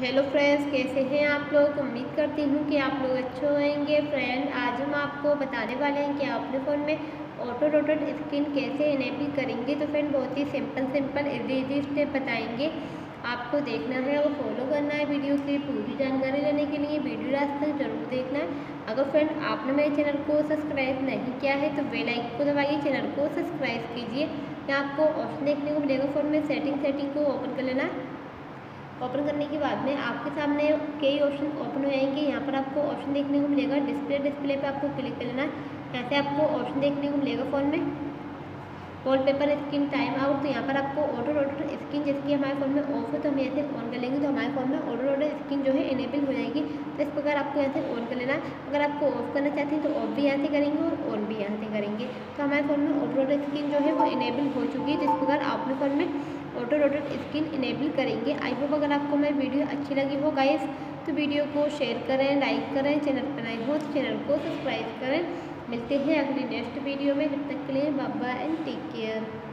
Hello friends, कैसे हैं आप लोग। उम्मीद करती हूँ कि आप लोग अच्छे होंगे। फ्रेंड, आज हम आपको बताने वाले हैं कि आप अपने फ़ोन में ऑटो रोटेट स्क्रीन कैसे इनेबल करेंगे। तो फ्रेंड, बहुत ही सिंपल इजी स्टेप बताएंगे। आपको देखना है और फॉलो करना है। वीडियो की पूरी जानकारी लेने के लिए वीडियो लास्ट तक जरूर देखना है। अगर फ्रेंड आपने मेरे चैनल को सब्सक्राइब नहीं किया है तो बेल आइकन को दबाइए, चैनल को सब्सक्राइब कीजिए। यहाँ आपको ऑप्शन देखने को मिलेगा फ़ोन में सेटिंग को ओपन कर लेना है। ओपन करने के बाद में आपके सामने कई ऑप्शन ओपन हो जाएंगे। यहाँ पर आपको ऑप्शन देखने को मिलेगा डिस्प्ले पे आपको क्लिक कर लेना है। यहाँ से आपको ऑप्शन देखने को मिलेगा फ़ोन में वॉलपेपर स्क्रीन टाइम आउट। तो यहाँ पर आपको ऑटो रोटेट स्क्रीन, जैसे कि हमारे फ़ोन में ऑफ है तो हम यहाँ से ऑन कर लेंगे तो हमारे फ़ोन में ऑटो रोटेट स्क्रीन जो है इनेबल हो जाएगी। तो इस प्रकार आपको यहाँ से ऑन कर लेना है। अगर आपको ऑफ करना चाहते हैं तो ऑफ भी यहाँ से करेंगे और ऑन भी यहाँ से करेंगे। तो हमारे फ़ोन में ऑटो रोटेट स्क्रीन जो है वो इनेबल हो चुकी है। तो इस प्रकार आप अपने फ़ोन में ऑटो रोटेट स्क्रीन इनेबल करेंगे। आई होप अगर आपको मेरी वीडियो अच्छी लगी हो गाइस तो वीडियो को शेयर करें, लाइक करें। चैनल पर नए हो तो चैनल को सब्सक्राइब करें। मिलते हैं अगली नेक्स्ट वीडियो में। जब तक के लिए bye bye and take care.